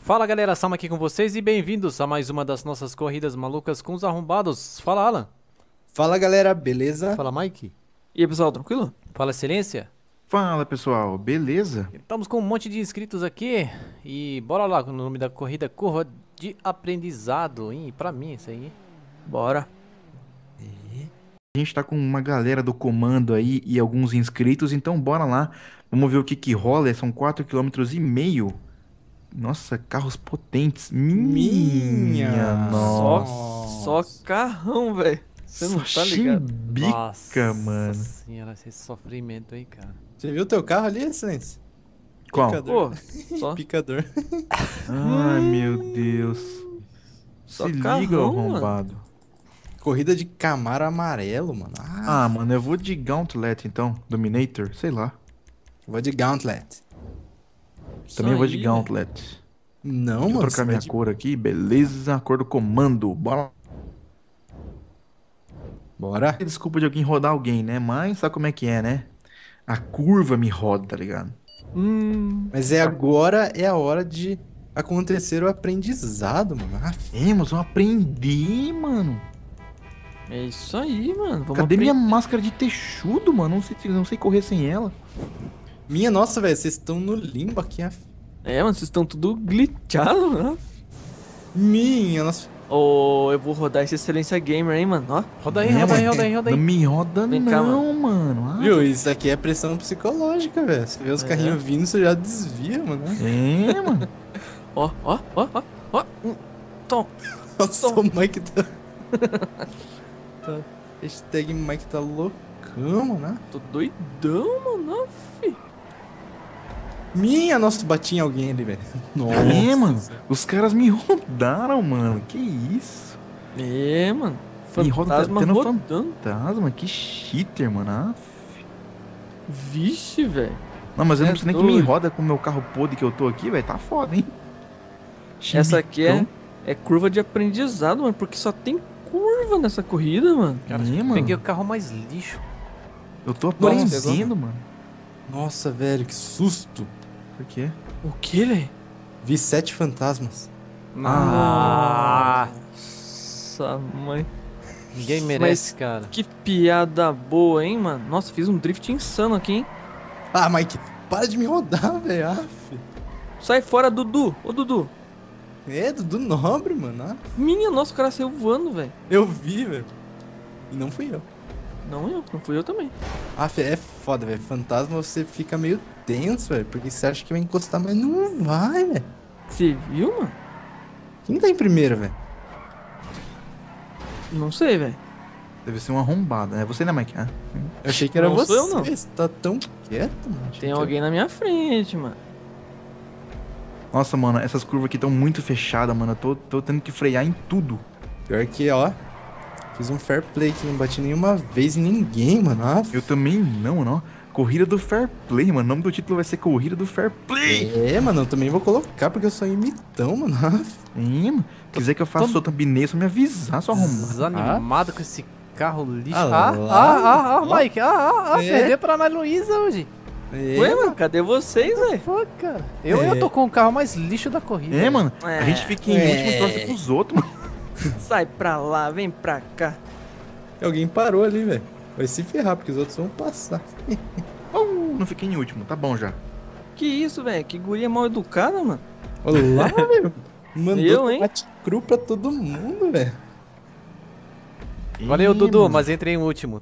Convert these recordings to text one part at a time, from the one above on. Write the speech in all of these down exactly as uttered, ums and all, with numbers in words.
Fala galera, Sam aqui com vocês e bem-vindos a mais uma das nossas corridas malucas com os arrombados. Fala Alan. Fala galera, beleza? Fala Mike. E aí pessoal, tranquilo? Fala Excelência. Fala pessoal, beleza? Estamos com um monte de inscritos aqui e bora lá com o nome da corrida, Curva de Aprendizado, hein? Pra mim isso aí. Bora. A gente tá com uma galera do comando aí e alguns inscritos, então bora lá. Vamos ver o que que rola, são quatro quilômetros e meio. Nossa, carros potentes. Minha, Minha Só, nossa. só carrão, velho. Você não Só tá ligado? chimbica, Nossa mano. senhora, esse sofrimento aí, cara. Você viu teu carro ali, Excelência? Qual? Picador. Pô, só, Picador. Ai, meu Deus. só Se carrão, liga, mano. arrombado. Corrida de Camaro amarelo, mano. Ah, Ah, mano, eu vou de Gauntlet então. Dominator, sei lá. vou de Gauntlet. Também Isso vou de aí, Gauntlet. Não, Deixa eu mano. trocar você minha vai de... cor aqui, beleza? Cor do comando, bora. Bora. Desculpa de alguém rodar alguém, né? Mas sabe como é que é, né? A curva me roda, tá ligado? Hum, Mas é agora, é a hora de acontecer o aprendizado, mano. Ah, É, mas vamos aprender, mano. é isso aí, mano. Vamos Cadê minha aprender. máscara de texudo, mano? Não sei, não sei correr sem ela. minha nossa, velho, vocês estão no limbo aqui. Ah. É, mano, vocês estão tudo glitchados, né? Minha nossa. Ô, eu vou rodar esse Excelência Gamer, hein, mano. Ó, Roda aí, É, roda aí, mano. roda aí, roda aí. Não me roda Vem cá, não, mano. Ah, Viu? Isso aqui é pressão psicológica, velho. Você vê os É. carrinhos vindo, você já desvia, mano. é, mano. ó, ó, ó, ó, ó. Hum, Tom. Nossa, o Mike tá... tá... Hashtag Mike tá loucão, né? Tô doidão, mano. Ó, fi. Minha, nossa, bati em alguém ali, velho. Nossa. É, mano. Os caras me rodaram, mano. Que isso? É, mano. Me roda Fantasma tendo rodando. fantasma. Que cheater, mano. Ah, Vixe, velho. não, mas eu não É preciso nem que me doido. roda com o meu carro podre que eu tô aqui, velho. Tá foda, hein? Essa aqui é, Chimbicão. é curva de aprendizado, mano, porque só tem curva nessa corrida, mano. Cara, É, eu mano. peguei o carro mais lixo. Eu tô Nossa, aprendendo, mano. Nossa, velho, que susto. Por quê? O que, velho? Vi sete fantasmas. Ah, Nossa, mãe. ninguém merece, cara. Que piada boa, hein, mano? Nossa, fiz um drift insano aqui, hein? Ah, Mike, para de me rodar, velho. Ah, fi. Sai fora, Dudu. Ô, Dudu. É, Dudu Nobre, mano. Ah, Minha nossa, o cara saiu voando, velho. eu vi, velho. E não fui eu. Não eu, não fui eu também. Ah, fi, é foda, velho. Fantasma você fica meio tenso, velho. Porque você acha que vai encostar, mas não vai, velho. Você viu, mano? Quem tá em primeiro, velho? Não sei, velho. Deve ser uma arrombada, né? Você, né, Mike? Ah. Eu achei que era Não você. sou eu, não. Você tá tão quieto, mano. Achei Tem que alguém na minha frente, mano. Nossa, mano, essas curvas aqui estão muito fechadas, mano. Eu tô, tô tendo que frear em tudo. Pior que, ó. Fiz um fair play que não bati nenhuma vez em ninguém, mano. Ah, Eu também não, mano. ó. Corrida do Fair Play, mano. O nome do título vai ser Corrida do Fair Play. é, mano, eu também vou colocar porque eu sou imitão, mano. Ah, É, mano. Se quiser que eu faça sua thumbnail, é só me avisar, sua arrombada. Desanimado com esse carro lixo. Ah Ah, lá. ah, ah, ah, Ó. Mike. Ah, ah, ah, É. perdeu pra Ana Luísa hoje. é, Ué, mano, cadê vocês, velho? Pô, cara. Eu, É. eu tô com o carro mais lixo da corrida. É, mano. É. A gente fica em É. último e torce pros outros, mano. Sai pra lá, vem pra cá. Alguém parou ali, velho. Vai se ferrar, porque os outros vão passar. Uh, não fiquei em último, tá bom já. Que isso, velho? Que guria mal educada, mano. Olá, velho. Mandou Eu, hein? tomate cru pra todo mundo, velho. Valeu, Ih, Dudu, mano. mas entrei em último.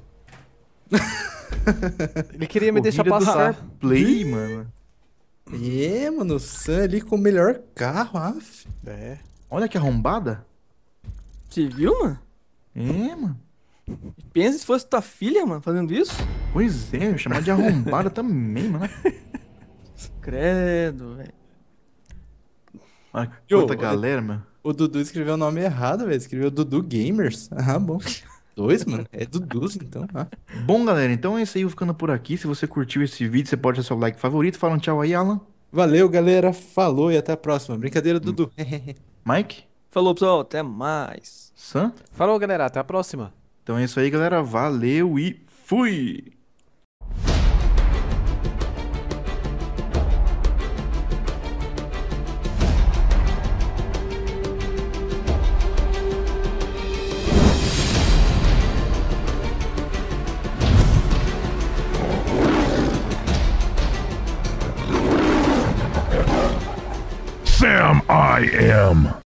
Ele queria me deixar Corrida do passar. Fair Play, mano. É, mano, o Sam ali com o melhor carro, af. É. Olha que arrombada. Você viu, mano? É, mano. Pensa se fosse tua filha, mano, fazendo isso. Pois é, eu chamar de arrombada também, mano. Credo, velho. Olha Yo, quanta galera, mano. O Dudu escreveu o nome errado, velho. Escreveu Dudu Gamers. Ah, bom. Dois, mano. É Dudus, então. Ah. Bom, galera, então é isso aí, eu ficando por aqui. Se você curtiu esse vídeo, você pode deixar seu like favorito. Fala um tchau aí, Alan. Valeu, galera. Falou e até a próxima. Brincadeira, Dudu. Mike? Falou, pessoal, até mais. Sam? Falou, galera. Até a próxima. Então é isso aí, galera. Valeu e fui! I am